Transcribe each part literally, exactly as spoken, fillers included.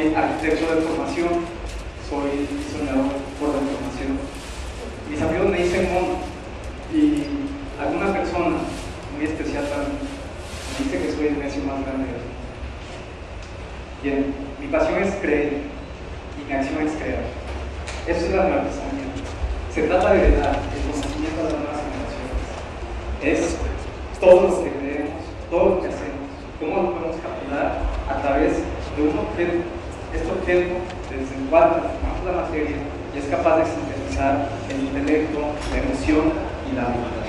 Soy arquitecto de formación, soy diseñador por la formación. Mis amigos me dicen mono, y alguna persona muy especial para mí me dice que soy el necio más grande de todos. Bien, mi pasión es creer y mi acción es crear. Eso es la artesanía. Se trata de dar el conocimiento a las nuevas generaciones. Es todo lo que creemos, todo lo que hacemos, cómo lo podemos capturar a través de un objeto. Este objeto, desde el cual transformamos la materia y es capaz de sintetizar el intelecto, la emoción y la vida.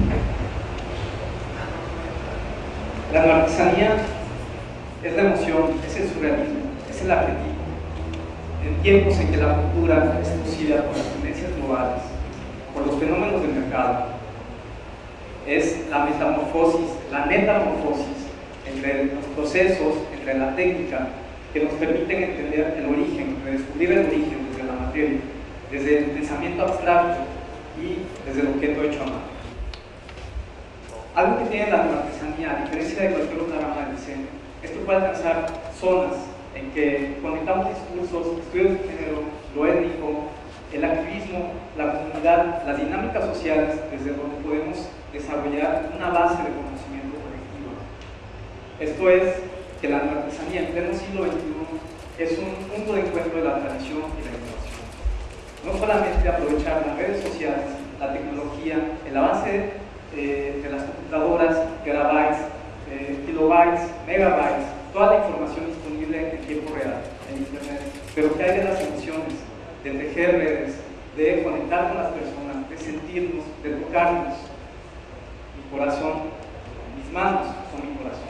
La artesanía es la emoción, es el surrealismo, es el arquetipo. En tiempos en que la cultura es producida por las tendencias globales, por los fenómenos del mercado, es la metamorfosis, la metamorfosis entre los procesos, entre la técnica, que nos permiten entender el origen, redescubrir el origen desde la materia, desde el pensamiento abstracto y desde el objeto hecho a mano. Algo que tiene la artesanía, a diferencia de cualquier otra rama del diseño, esto puede alcanzar zonas en que conectamos discursos, estudios de género, lo étnico, el activismo, la comunidad, las dinámicas sociales, desde donde podemos desarrollar una base de conocimiento colectivo. Esto es que la artesanía en pleno siglo veintiuno es un punto de encuentro de la tradición y la innovación. No solamente aprovechar las redes sociales, la tecnología, el avance eh, de las computadoras, terabytes, eh, kilobytes, megabytes, toda la información disponible en tiempo real, en internet, pero que hay de las emociones, de tejer redes, de conectar con las personas, de sentirnos, de tocarnos. Mi corazón, mis manos son mi corazón.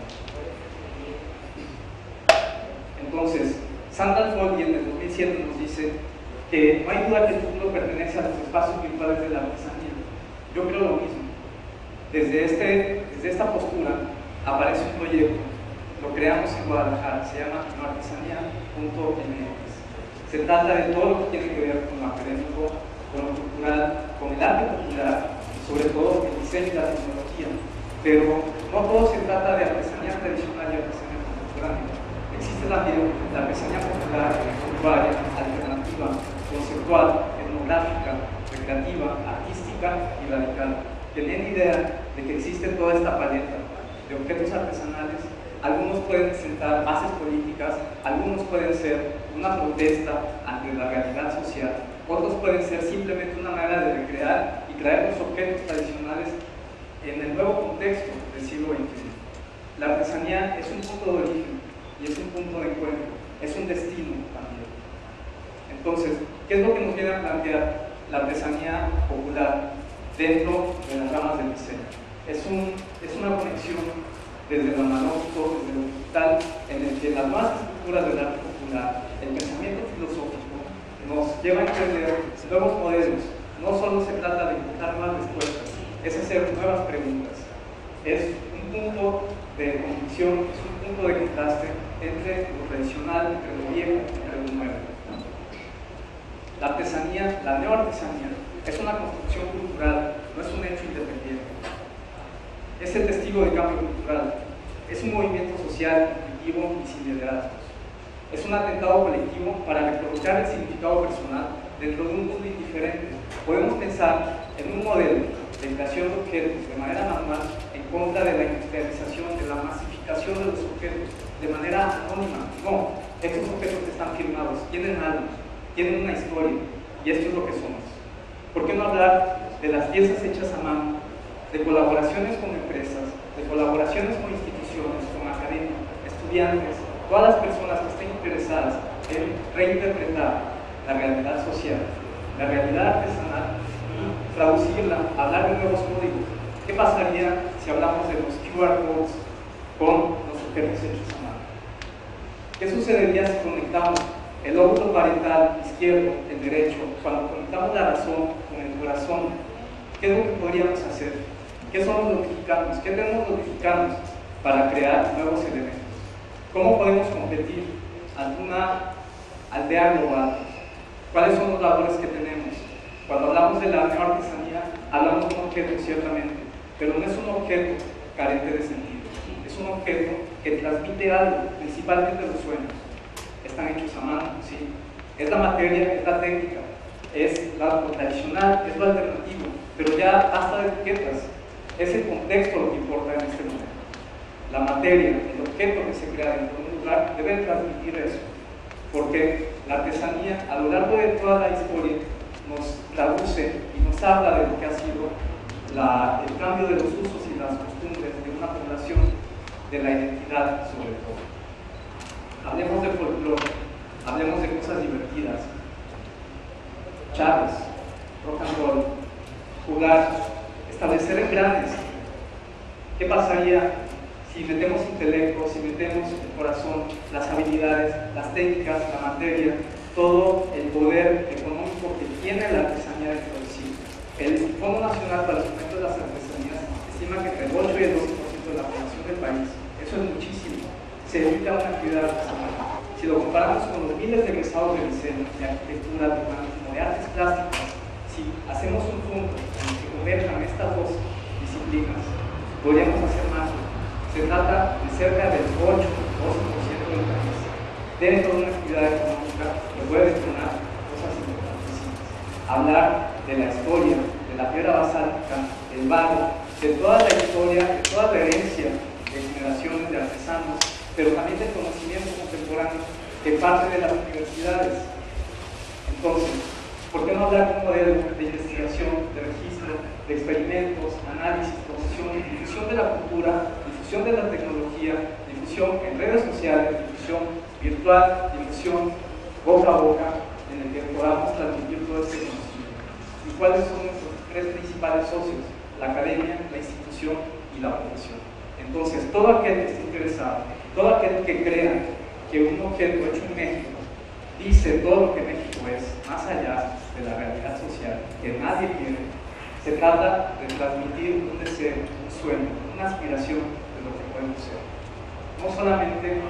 Entonces, Sandra Foley en el dos mil siete nos dice que no hay duda que el futuro pertenece a los espacios virtuales de la artesanía. Yo creo lo mismo. Desde, este, desde esta postura aparece un proyecto, lo creamos en Guadalajara, se llama artesanía punto m x. Se trata de todo lo que tiene que ver con lo académico, con lo cultural, con el arte popular, sobre todo el diseño y la tecnología. Pero no todo se trata de artesanía tradicional y artesanía contemporánea. Existe también la artesanía popular, cultural, alternativa, conceptual, etnográfica, recreativa, artística y radical. Teniendo idea de que existe toda esta paleta de objetos artesanales, algunos pueden sentar bases políticas, algunos pueden ser una protesta ante la realidad social, otros pueden ser simplemente una manera de recrear y traer los objetos tradicionales en el nuevo contexto del siglo veintiuno. La artesanía es un punto de origen y es un punto de encuentro, es un destino también. Entonces, ¿qué es lo que nos viene a plantear la artesanía popular dentro de las ramas del diseño? Es, un, es una conexión desde lo analógico, desde lo digital, en el que las nuevas estructuras del arte popular, el pensamiento filosófico, nos lleva a entender nuevos modelos. No solo se trata de encontrar nuevas respuestas, es hacer nuevas preguntas. Es un punto de convicción, es un punto de contraste entre lo tradicional, entre lo viejo, entre lo nuevo. La artesanía, la neoartesanía, es una construcción cultural, no es un hecho independiente. Es el testigo de cambio cultural, es un movimiento social, intuitivo y sin liderazgos. Es un atentado colectivo para recolocar el significado personal dentro de un mundo indiferente. Podemos pensar en un modelo de creación de objetos de manera manual en contra de la industrialización, de la masificación de los objetos, de manera anónima. No, estos objetos están firmados, tienen algo, tienen una historia, y esto es lo que somos. ¿Por qué no hablar de las piezas hechas a mano, de colaboraciones con empresas, de colaboraciones con instituciones, con académicos, estudiantes, todas las personas que estén interesadas en reinterpretar la realidad social, la realidad artesanal y traducirla, hablar de nuevos códigos? ¿Qué pasaría si hablamos de los Q R codes con los objetos hechos a mano? ¿Qué sucedería si conectamos el lóbulo parietal izquierdo, el derecho, cuando conectamos la razón con el corazón? ¿Qué es lo que podríamos hacer? ¿Qué son los notificados? ¿Qué tenemos los notificados para crear nuevos elementos? ¿Cómo podemos competir ante una aldea global? ¿Cuáles son los valores que tenemos? Cuando hablamos de la neoartesanía, hablamos de un objeto ciertamente, pero no es un objeto carente de sentido. Es un objeto que transmite algo, principalmente los sueños. Está están hechos a mano, ¿sí? Es la materia, es la técnica, es lo tradicional, es lo alternativo, pero ya basta de etiquetas, es el contexto lo que importa en este momento. La materia, el objeto que se crea dentro de un lugar debe transmitir eso, porque la artesanía a lo largo de toda la historia nos traduce y nos habla de lo que ha sido la, el cambio de los usos y las costumbres de una población, de la identidad sobre todo. Hablemos de folclore, hablemos de cosas divertidas, charlas, rock and roll, jugar, establecer engranes. ¿Qué pasaría si metemos intelecto, si metemos el corazón, las habilidades, las técnicas, la materia, todo el poder económico que tiene la artesanía dentro de sí? El Fondo Nacional para el Fomento de las Artesanías estima que entre el ocho y el doce por ciento de la población del país, eso es muchísimo, se dedica a una actividad artesanal. Si lo comparamos con los miles de egresados de diseño, de arquitectura, de urbanismo, de artes plásticas, si hacemos un punto en el que converjan estas dos disciplinas, podríamos hacer más. Se trata de cerca del ocho o doce por ciento del país dentro de una actividad económica que puede detonar cosas importantísimas. Hablar de la historia, de la piedra basáltica, del barro, de toda la historia, de toda la herencia de generaciones de artesanos, pero también del conocimiento contemporáneo que parte de las universidades. Entonces, ¿por qué no hablar de un modelo de investigación, de registro, de experimentos, análisis, promoción, difusión de la cultura, difusión de la tecnología, difusión en redes sociales, difusión virtual, difusión boca a boca, en el que podamos transmitir todo este conocimiento? ¿Y cuáles son nuestros tres principales socios? La academia, la institución y la profesión. Entonces, todo aquel que esté interesado, todo aquel que crea que un objeto hecho en México dice todo lo que México es, más allá de la realidad social, que nadie quiere, se trata de transmitir un deseo, un sueño, una aspiración de lo que podemos ser. No solamente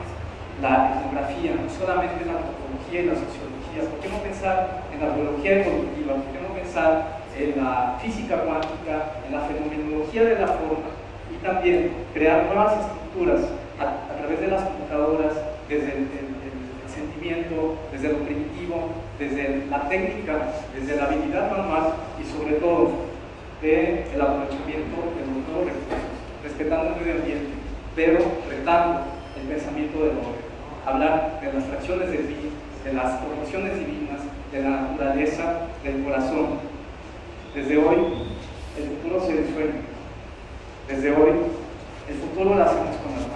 la etnografía, no solamente la antropología y la sociología. ¿Por qué no pensar en la biología evolutiva? ¿Por qué no pensar en la física cuántica, en la fenomenología de la forma, y también crear nuevas estructuras a, a través de las computadoras, desde el, el, el sentimiento, desde lo primitivo, desde la técnica, desde la habilidad manual y sobre todo del aprovechamiento de los nuevos recursos, respetando el medio ambiente, pero retando el pensamiento del hombre? Hablar de las fracciones del bien, de las proporciones divinas, de la naturaleza, del corazón. Desde hoy, el futuro se ensueña. Desde hoy, el futuro lo hacemos con la